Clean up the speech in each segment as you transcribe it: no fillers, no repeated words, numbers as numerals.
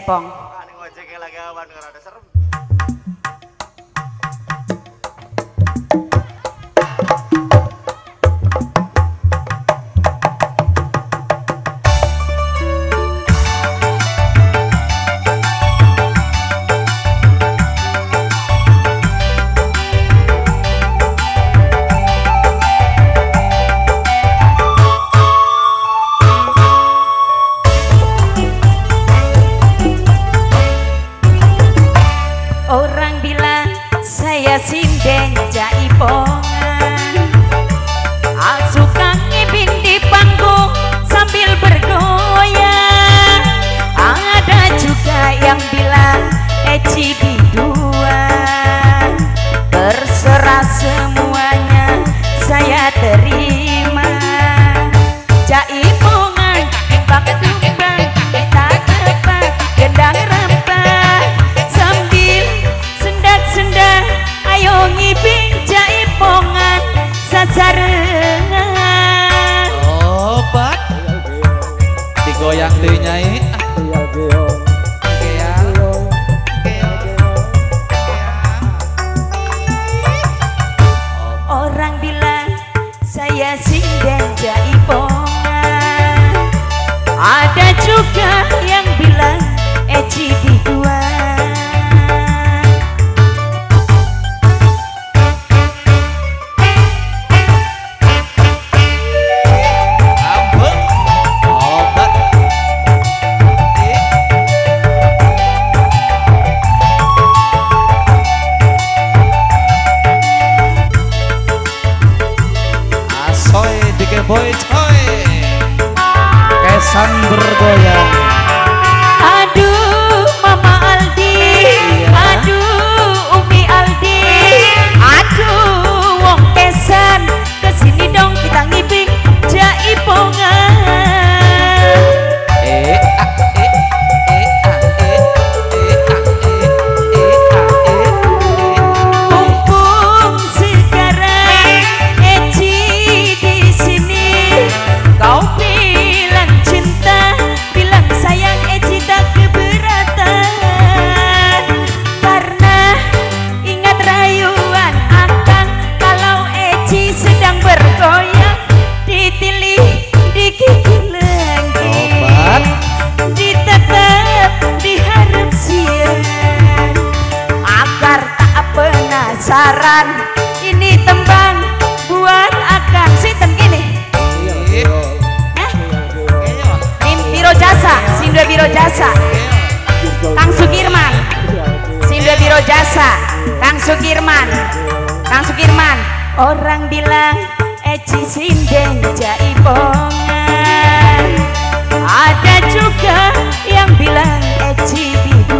Ipong. Ngojek lagi awan ngerada serem. Orang bilang saya sinden jaipongan, suka ngibing di panggung sambil bergoyang. Ada juga yang bilang eci biduan. Terserah semuanya saya terima. Jaipongan timbang tumbang kita tebak gendang rempah sambil sendak-sendak ayo ngibing jaipongan sasarengan. Obat digoyang deui nyai. Orang bilang saya sinden jaipongan, ada juga yang bilang eci biduan. Obat asoy dike boy coy kesan bergoyang. Aduh Mama Aldi, aduh Umi Aldi, aduh wong kesan, kesini dong kita ngibing jaipongan. Mumpung sekarang eci di sini, kau bilang cinta, bilang sayang eci tak keberatan. Karena ingat rayuan akang kalau eci sedang bergoyang, ditilih digigit lagi, Obat. ditetep diharap siang. Agar tak penasaran, ini tembang buat akang sinten gini. Tim Biro Jasa, Sindwe Biro Jasa, Kang Sugirman, Sindwe Biro Jasa, Kang Sugirman, Kang Sugirman. Orang bilang eci sinden jaipongan, ada juga yang bilang eci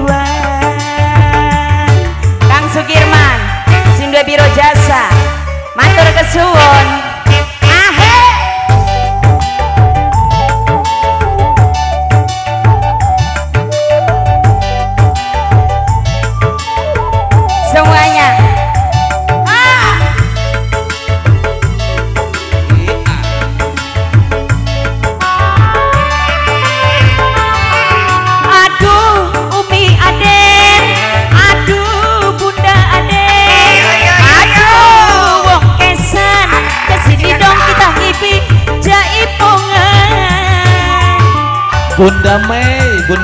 biduan. Kang Sugirman, Sindwe Biro Jasa, matur kesuwun. Ahe. Semuanya. Aduh Umi Aden, aduh Bunda Aden, aduh wong kesan, kesini dong kita ngibing jaipongan. Bunda Mei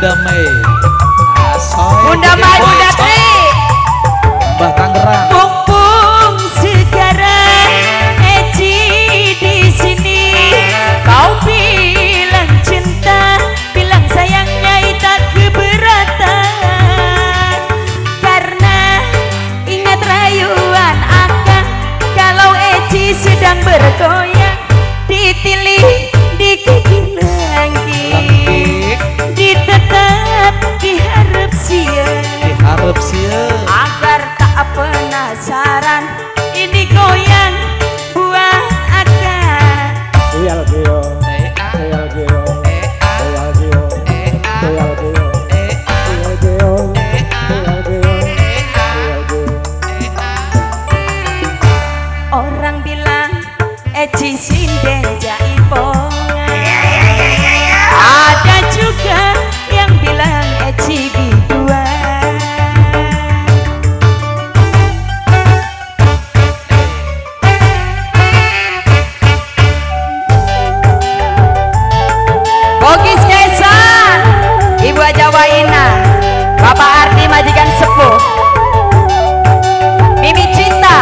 asoy Bunda dike Mai, boy Bunda coy. Tri, Mbah Tangerang. mumpung sekarang eci di sini, kau bilang cinta, bilang sayangnya tak keberatan. Karena ingat rayuan akang kalau eci sedang bergoyang, ditilih digigit lagi, ditetap diharap siang. Bapak Ardi majikan sepuh Mimi Cinta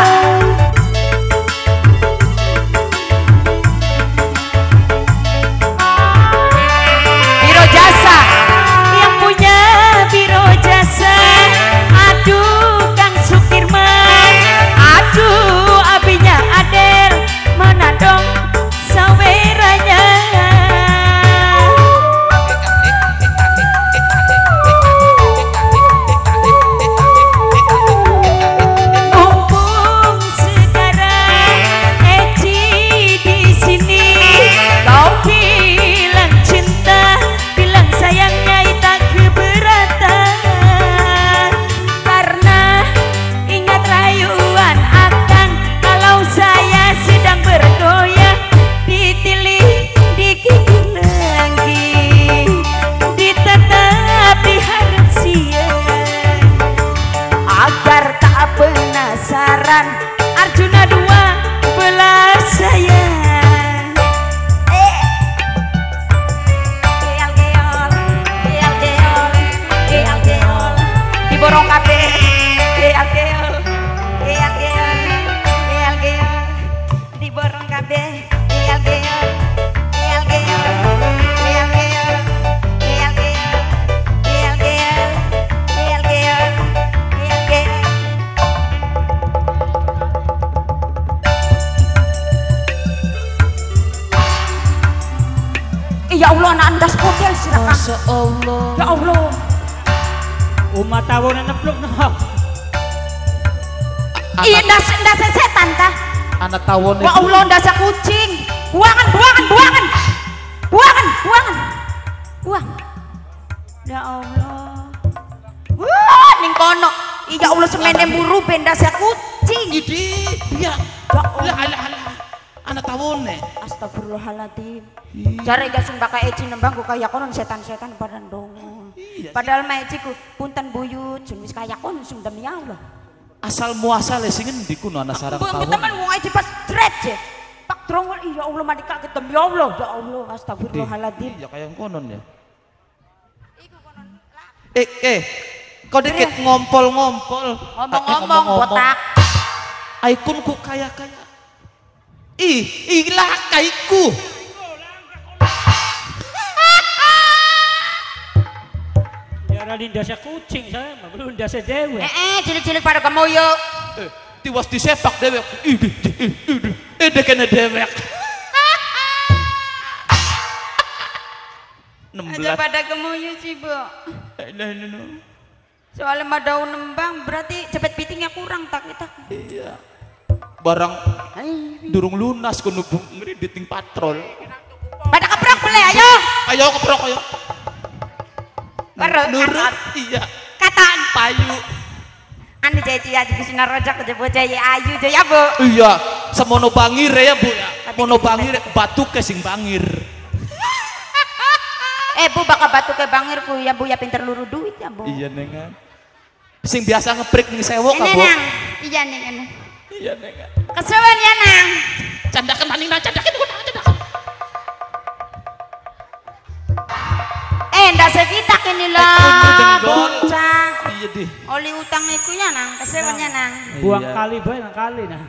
Biro Jasa yang punya Biro Jasa aduh Kang Sukirman aduh abinya Adel mana dong saweranya mumpung sekarang Eci di sini kau bilang cinta bilang sayangnya tak keberatan karena ingat rayuan akang kalau saya sedang bergoyang ditilih digigit lagi ditetap diharap siang agar tak penasaran Arjuna 12 sayang geol geol geol geol geol geol diborong kabeh geol geol geol geol geol geol diborong kabeh geol geol geol geol geol geol geol geol geol geol geol geol geol geol ya Allah anak andas hotel silakan Masya Allah. ya Allah Umat tawon nepluk noh. iya ndas setan tah Anak tawon ya Allah ndas kucing buangan buangan buangan buangan buangan buang ya Allah wah ning kono ya Allah semene buru bendas kucing Idi, iya. ya Allah Lah alah. Anak tawon nih. astagfirullahaladzim jare gak sing bakal Eci nembang ku kaya konon setan-setan pada ndonga padahal mah Eci ku punten buyut sing wis kaya konon sing demi Allah Asal muasal sing endi kuno anak sarang tawon. teman wong Eci pas jret je pak drongol ya Allah mati kaget demi Allah ya Allah astagfirullahaladzim Iya kayak konon ya. Kau dikit ngompol-ngompol. ngomong-ngomong botak Aikun ku kaya-kaya. Ilah kaiku. Ya linda sa kucing saya, belum linda sa dewe. cilik-cilik pada kemoyo Tiwas disepak dewek. Ide kena dewek. 16. aja pada kemoyo sih bu soalnya mah daun nembang berarti cepet pitingnya kurang tak kita Iya. Barang durung lunas kuno ngriditing patrol. pada keprok boleh ayo Ayo keprok ayo. Nurut iya. kataan Payu. anu jadi aja bisa narojak aja bocah ya ayu aja ya bu Iya, semono bangir ya Bu ya. Mono bangir batu ke sing bangir. bu bakal batu ke bangir ku ya bu ya pinter luru duit ya bu Iya nengan. Sing biasa ngeprik ning sewok ini Bu. nang iya nih ini Iya nengan. kesewan ya nang Candakan manina candakan candakan. ndak sekitak ini Kudu lah dengkol. bocah Iya deh. oli utang itu ya nang kesewan ya nang Buang Iya. kali bae nang kali nah.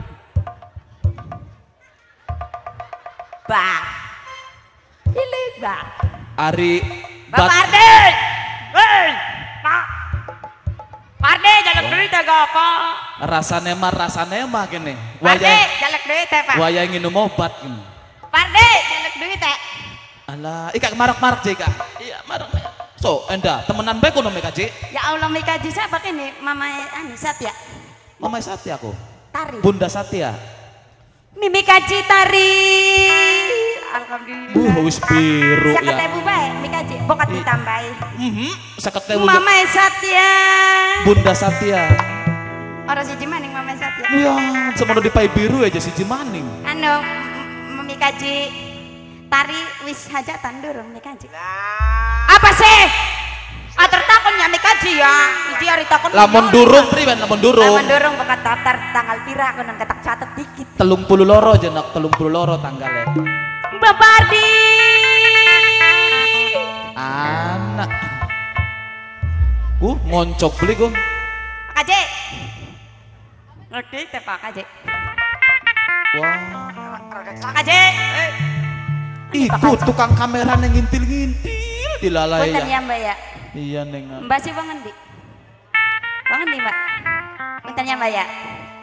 bah pilih bah Ari Bapak Ardi hei Pak Ardi jaluk duit ya gak apa rasane mah kene. Ardi jaluk duit ya pak Waya nginum obat ini. Ardi jaluk duit ya Alah, ika marak-marak je Kak. Iya, marak. So, enda temenan bae kono Meka Je. ya Allah Mika Ji siapa ini Mama Anisat ya Mama Satya aku. Tari Bunda Satya. Mimi Kaji tari alhamdulillah Wis biru Sakat ya. ibu bae Mika Ji bokat ditambahi 50.000 Mama Satya Bunda Satya. orang siji maning Mama Satya Iya, semono dipai biru aja si Jimaning. anu Mimi Kaji tari wis hajatan durung Mika Ji Nah, apa sih atur takon ya Mika Ji ya iki hari takon Lamun durung priwen lamun durung. lamun durung bokat daftar tanggal pira konon ketak catet dikit 32 jenak 32 tanggalnya. Bapak Ardi Anak. Ngoncok beli ku. Pak Haji. Ngerti teh Pak Haji. Wah. Pak Haji. Iku tukang kamera yang ngintil-ngintil dilalai Punten ya. ya Mbak ya. Iya neng. Mbak sih bangen di. Bangen di Mbak. Punten ya Mbak ya.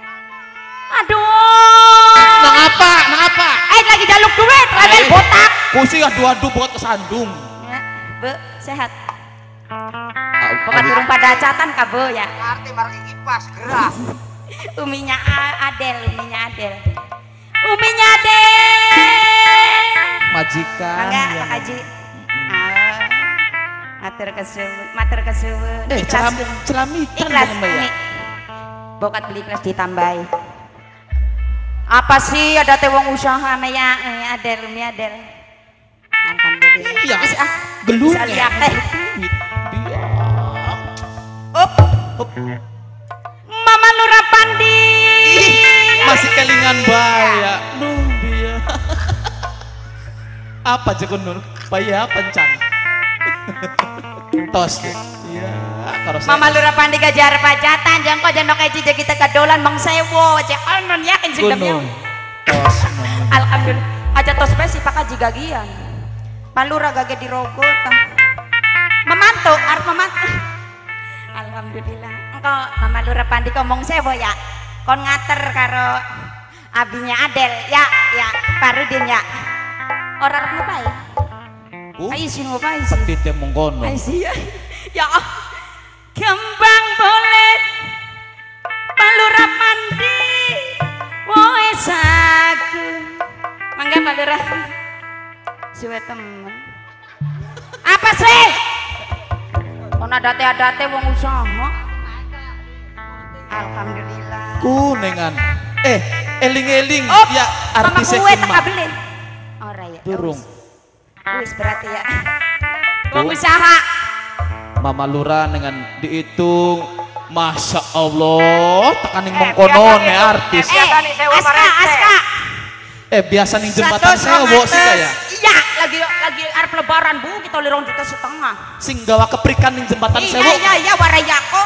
Aduh. Nang apa? Lagi jaluk duit, lagi botak. Kusi adu-adu buat kesandung. Ya, Bu, sehat. Bukan burung pada catan kah Bu ya? Arti barang kipas gerak. Uminya Adel. Majikan. Mangga ya. Pak Haji. Matur kesuwun. Celamitan Ikhlas dong, Mbak ya. Umi. Bokat beli ikhlas ditambahi. Apa sih ada teh wong usaha me ya Umi Adel. Alhamdulillah. Iya. Wis ah. Gelunya. Bisa lihat teh. Iya. Up. Mama Nura Pandi. Masih kelingan baya. Nuh dia. Apa aja Nur? Baya pencang. Tos. Iya, karo Mama Lura Pandi gajar pajatan jangko jandok eji kita kadolan mang sewo aja alnon yakin sing demi. Tos. Alhamdulillah. Aja tos spesi Pak Haji gagian. Palura gage dirogo tah. Memantu, arep memantu. Alhamdulillah. Engko Mama Lura Pandi ngomong sewo ya. Kon ngater karo abinya Adel ya, Parudin ya. Ora arep ngapain? Ayo sih ngapain sih? Petite mongkono. Ayo sih ya. Kembang bolet Palura Pandi woe sagu. Mangga Palura. Suwe temen. Apa sih? Kon adate wong usaha. Alhamdulillah. Kunengan. Eling-eling ya artis kue tak beli. Ora ya. Durung. Wis berarti ya. Wong usaha. Mama Lura dengan dihitung. Masya Allah, tekaning mengkono ne artis. Aska. Biasa ning jembatan sewo sih kaya. Iya, lagi arep lebaran Bu, kita 2,5 juta. Sing gawa keprikan ning jembatan sewo. Iya, waraya kok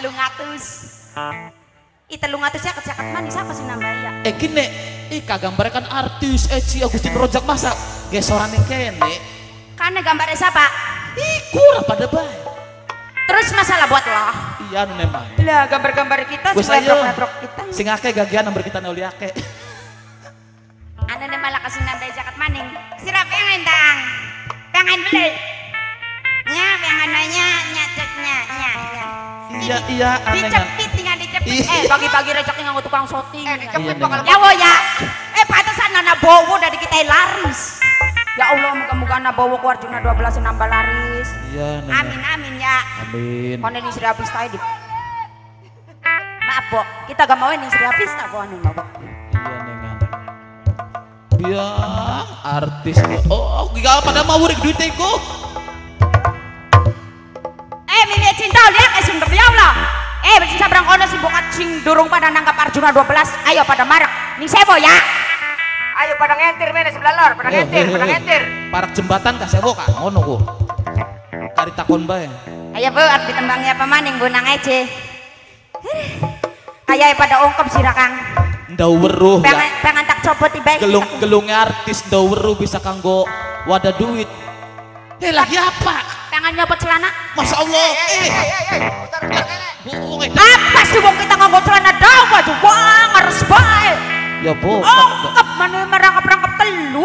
300. 300 ya kecaket manis apa sih namanya? Gini, kagambarnya kan artis Eci Agustin Rojak masa gesoran yang kene. Karena gambarnya siapa? Kurang pada baik. Terus masalah buat lo? Iya nu nemang. Lah gambar-gambar kita Wes sing ayo. lebrok kita. Sing akeh gagian nomor kita neuli akeh. Anda nih malah kasih nambah jaket maning. Sirap pengen tang. Pengen beli. Nya pengen nanya nyacetnya nya. Iya aneh kan. Dicepit tinggal dicepit. Iya. Bagi-bagi rezeki nganggo tukang shooting. Iya, Ya wo ya. Pantesan anak bowo dari kita laris. Ya Allah muka-muka anak bowo ku Arjuna 12 nambah laris. Iya Amin ya. Amin. Kono ning Sri Apis tae di. Maaf, Bo. Kita gak mau ning Sri Apis tak kono, Bo. Iya nengan. Iya artis. Oh, gak pada mau urip duit iku. Mimi cinta lihat sumber ya Allah. Bercinta berang kono si bokat sing durung pada nangkap Arjuna 12. Ayo pada marak. Ning sebo ya. Ayo pada ngentir mene sebelah lor, pada ngentir. Parak jembatan ka sewo ka ngono ku. Kari takon bae. Ayo Bu, arep ditembangnya apa maning Bu nang ece. Ayo pada ungkep sirakang. Ndau weruh ya. Pengen tak copot tiba. Gelung artis ndau weruh bisa kanggo wadah duit. Lagi apa? Pengen nyopot celana. Masya Allah. Putar kene. Ah, Apa sih wong kita nganggo celana dawa aja wah ngares bae. ya Bu. Ungkep mana merangkap-rangkap telu.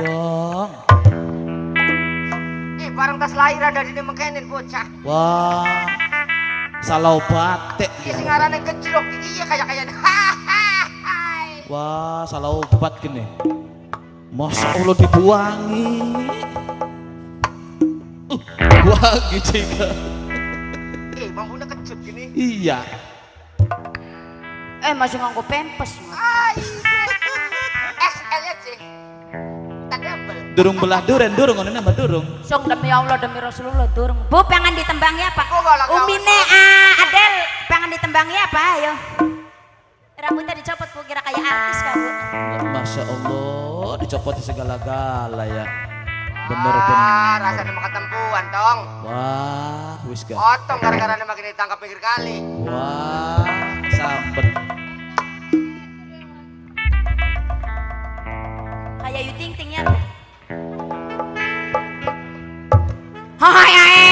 Ya. Barang tas lahir ada di mengkenin bocah. Wah. Salau batik. Iya sing arane gejlok. Iya kayak Wah, salau bat gini. Masya Allah dibuangi. Buangi juga. Bambunya kecut gini. Iya. Masih nganggo pempes. XL ya sih. Tak double. Durung belah durung ngono nama durung. Song demi Allah demi Rasulullah durung. Bu pengen ditembangi apa? Kok galak kau? Umine Adel pengen ditembangi apa ayo? Rambutnya dicopot Bu kira kayak artis kan Bu. Masya Allah dicopot di segala-gala ya. Bener-bener. Rasanya mau ketempuan tong. Wah, wis gak. Otong gara-gara dia makin ditangkap pinggir kali. Wah, sambet. Kayak Ayu Ting Ting ya. Hai ae.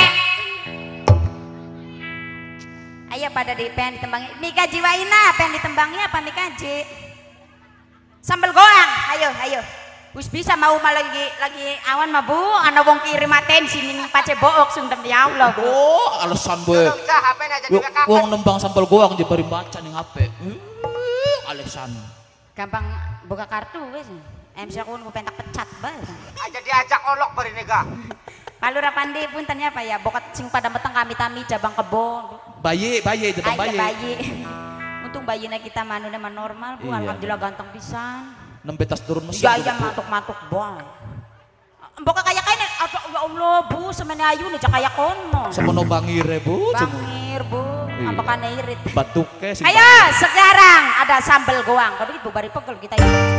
Ayo pada pengen ditembangi. Mika Jiwaina pengen ditembangi apa Mika Ji? Sambal goang. Ayo. Wis bisa mau lagi awan mah Bu, ana wong kirim atensi ning pace book sundem ya Allah Bu. Oh, alasan boy. Tolong cah HP aja juga kakak. Wong nembang sambal goang je bari baca ning HP. Alasan. Gampang buka kartu wis. MC aku pengen tak pecat bae. Aja diajak olok bari nega. Palura pandi punten ya Pak ya, bokat sing pada meteng kami tami jabang kebon. Bayi depan bayi. Bayi. Untung bayina kita manuna man normal Bu, Iya. alhamdulillah ganteng pisan. Nembe tas turun mesin. Iya matuk-matuk boy. Boka kayak kayak ya Allah Bu, semene ayu nih kayak kono. Semono bangire Bu. Bangir Bu, Iya. apa kan irit. Batuke sing. Ayo sekarang ada sambal goang. Kalau gitu bari pegel kita.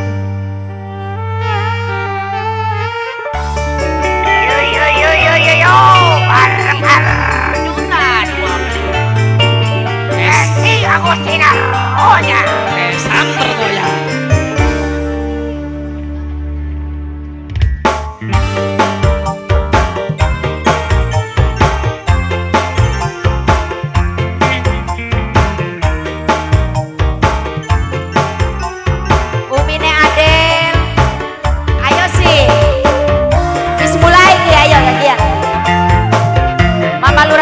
Yo, bareng-bareng. Dunan. Si Agustina. Oh ya. Sambal goyang. Umine Adel. Ayo sih. Wis mulai ki ayo ya. Mama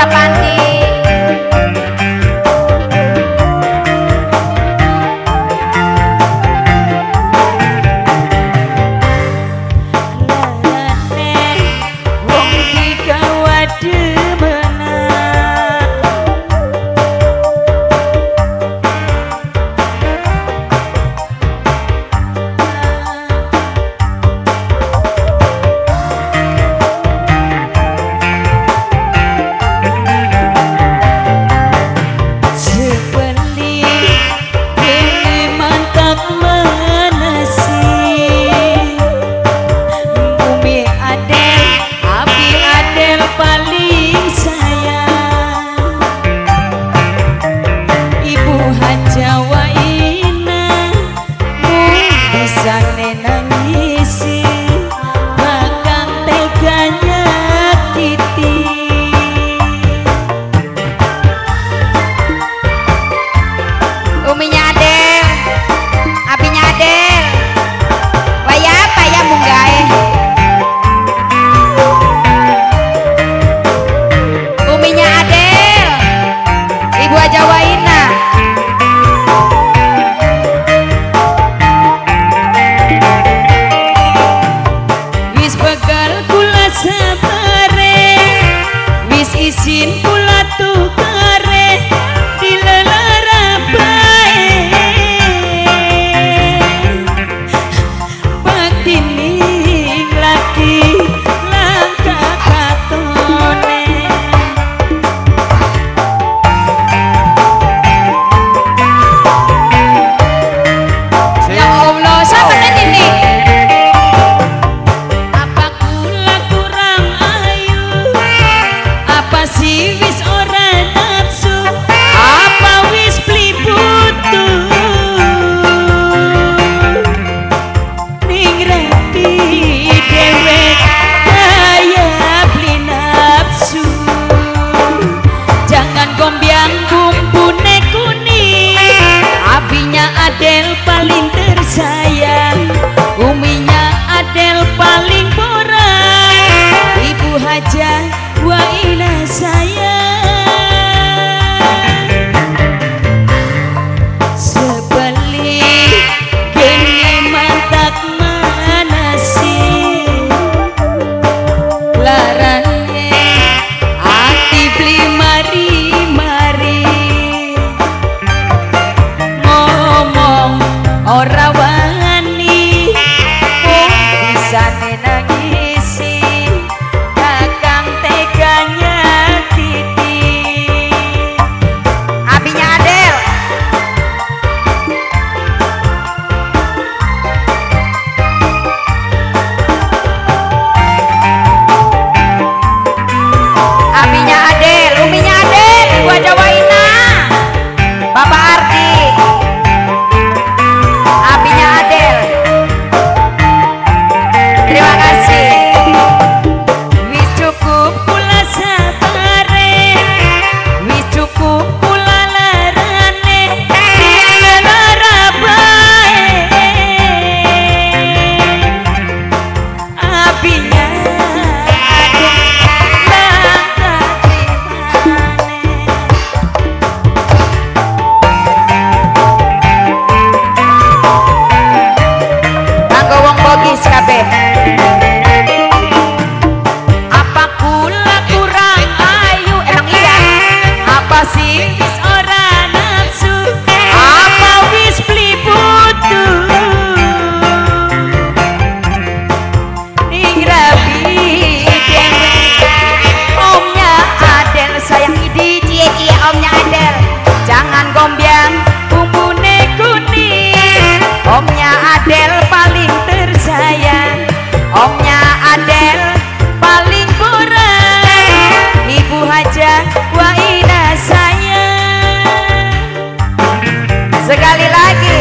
omnya Adel. Jangan gombyang bumbune kuning. Omnya Adel paling tersayang. Omnya Adel paling kurang. Ibu Hajah Waina sayang. Sekali lagi.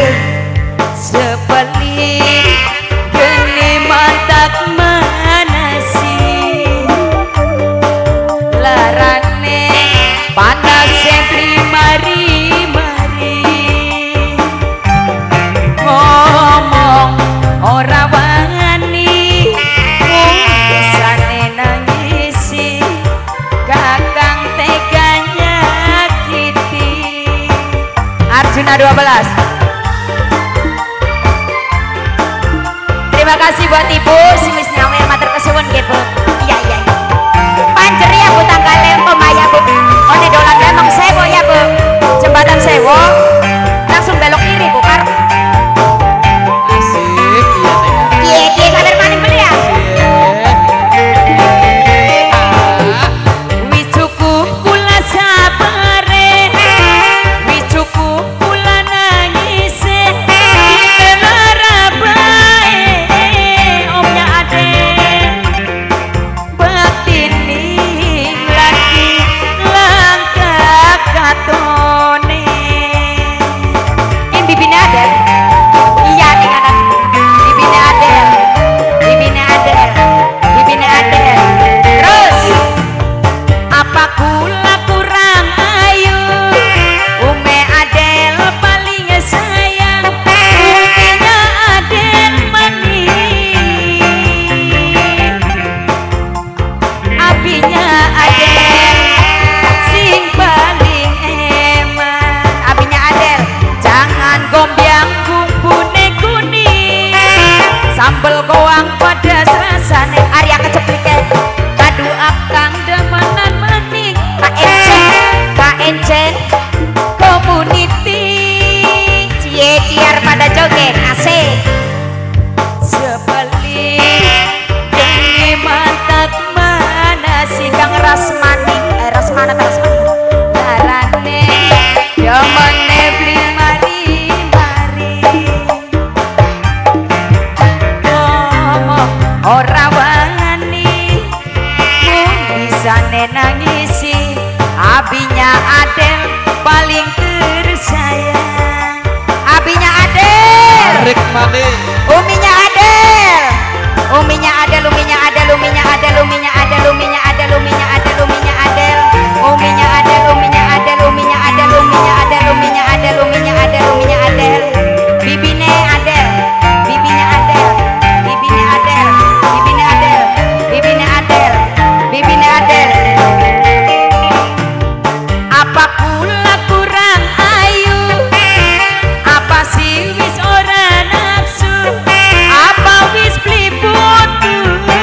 Sepeling geni mantak manasi. Larane panas sempri mari-mari. Ngomong ora wani mung bisane nangisi. Kakang tega nyakiti. Arjuna 12. Terima kasih buat ibu si wis nyawer matur kesuwun nggih Bu. Iya. Panjer ya Bu tanggal lempem ya Bu. One dolan Lemong Sewo ya Bu. Jembatan Sewo langsung belok kiri Bu Kar. Asik iya Neng. Iya sabar maning beli ya. Wis cukup kula sabare. Wis cukup kula nangise. Lara bae omnya Adel. Batin ning lagi langkah katone. Ini bibine Adel. Iya ning anak. Bibine Adel. Bibine Adel. Bibine Adel. Terus apa kula kurang ayu? Ume Adel paling sayang. Umenya Adel manis. Abinya Adel sing paling eman. Abinya Adel jangan gombyang bumbune kuning. Sambel goang pedas rasane. Arya keceplike kadu akang demenan maning. KNC community. Ciar pada joget asik. Sebeling geni mantak mana si Kang Rasmani. Rasmana Larane demene beli mari-mari. Ngomong ora wani mung bisane nangisi. Abinya Adel paling tersayang. Abinya Adel. Tarik maning. Uminya Adel. Uminya Adel, uminya Adel, uminya Adel, uminya Adel, uminya Adel, uminya Adel, uminya Adel. Uminya Adel, uminya Adel, uminya Adel, uminya Adel, uminya Adel, uminya Adel, uminya Adel. Bibine Adel. Bibinya Adel. Bibine Adel. Bibine Adel. Bibine Adel. Bibine Adel. Apa kula kurang ayu? Apa sih wis ora nafsu? Apa wis beli butuh?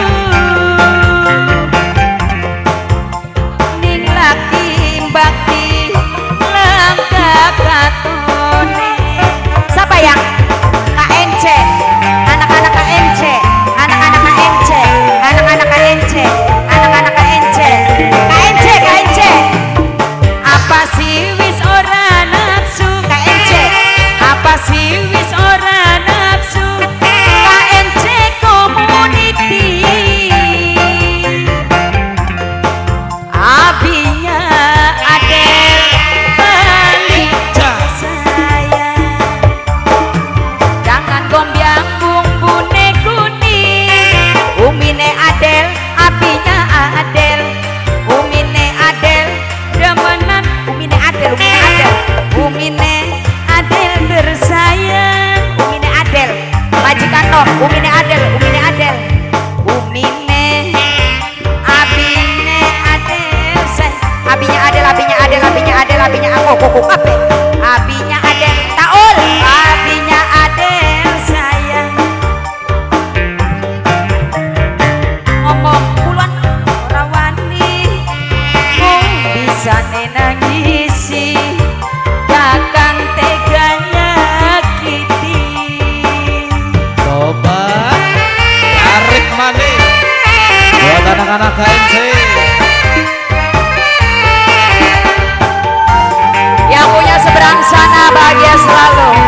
Ning laki bakti langkah katone. Siapa yang? KNC. Anak-anak KNC. Anak-anak KNC. Anak-anak KNC. Anak-anak KNC. KNC. Apa sih wis ora nafsu? KNC. Apa sih wis ora nafsu? KNC community. Abinya Adel paling sayang. Jangan gombyang bumbune kuning. Umine Adel, abinya Adel. Umine Adel demenan. Umine Adel, umine Adel. Umine Adel tersayang. Umine Adel majikan no. Umine Adel, umine Adel. Umine abine Adel say. Abinya Adel, abinya Adel, abinya Adel, abinya aku kuku kape. Abinya Adel taul. Abinya Adel sayang. Ngomong puluhan ora wani mung bisane nangisi. Kakang tega nyakiti. Coba tarik maning. Buat anak-anak KNC. Yang sana bahagia selalu.